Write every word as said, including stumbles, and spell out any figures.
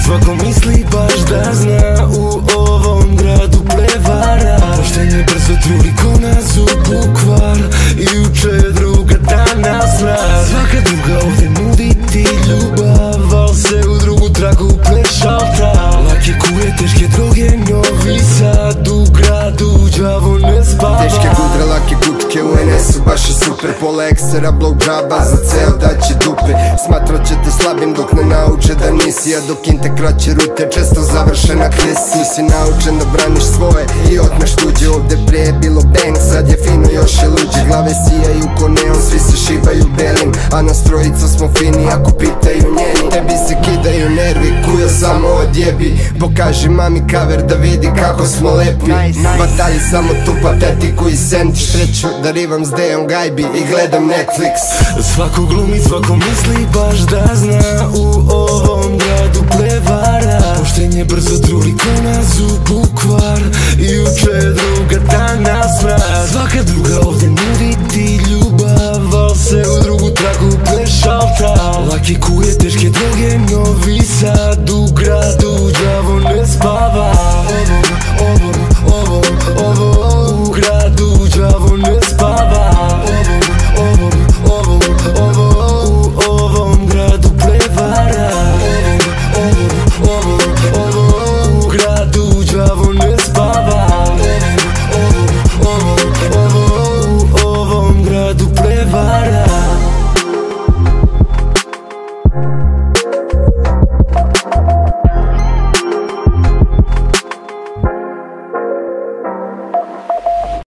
svako misli baš da zna, u ovom gradu prevara. Poštenje brzo truli ko na zubu kvar, i juče druga danas mraz. Svaka druga ovdje nudi ti ljubav, al se u drugu tragu plešalta. Lake kuje, teške droge, Novi Sad, u gradu đavo ne spava. Teške gudre, lake kučke, u en esu baš je super. Pola eksera, blok džaba, za ceo daće dupe. Smatrat će te slabim dok ne nauče da nisi, a dok im te kraće rute često završe na klisi. Si naučen da braniš svoje i otmeš tuđe. Ovde pre je bilo bang, sad je fino, još je luđe. Glave sijaju ko neon, svi se šibaju belim, a nas trojica smo fini ako pitaju njeni. Tebi se kidaju nervi, kuja samo odjebi. Pokaži mami cover da vidi kako smo lepi. Batalji samo tu patetiku i sentiš. Treću da rivam s Dejom Gajbi i gledam Netflix. Svako glumi, svako misli baš da zna, u ovom gradu prevara. Poštenje brzo truli ko na zubu kvar, i juče druga danas mraz. Svaka druga ovdje nudi ti ljubav, al se u drugu tragu plešalta. Lake kuje, teške droge, Novi Sad, u gradu đavo ne spava. Ovo, ovo, ovo, ovo, u gradu đavo ne spava. Ovo, ovo, ovo, ovo, u ovom gradu prevara. Ovo, ovo, ovo, ovo, u gradu đavo ne spava. Ovo, ovo, ovo, u ovom gradu prevara.